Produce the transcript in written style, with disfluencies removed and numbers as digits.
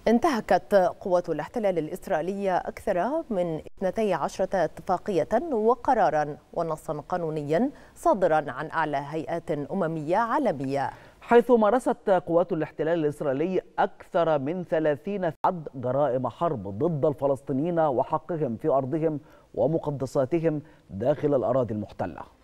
انتهكت قوات الاحتلال الإسرائيلية أكثر من 12 اتفاقية وقرارا ونصا قانونيا صادرا عن أعلى هيئات أممية عالمية، حيث مارست قوات الاحتلال الإسرائيلي أكثر من 30 عد جرائم حرب ضد الفلسطينيين وحقهم في أرضهم ومقدساتهم داخل الأراضي المحتلة.